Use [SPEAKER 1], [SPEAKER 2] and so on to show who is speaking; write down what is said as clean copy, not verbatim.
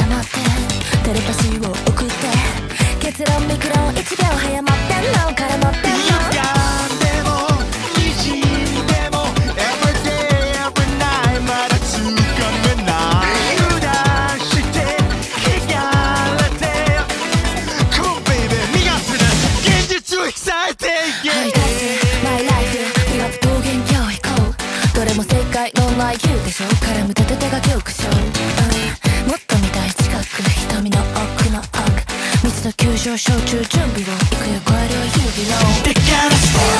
[SPEAKER 1] 固まってテレパシーを送って結論ミクロン1秒早まってんの絡まってんのの IQ でしょ絡む立て手が恐怖症、もっと見たい近く瞳の奥の奥水と急上昇中準備を行くよ超える指のだから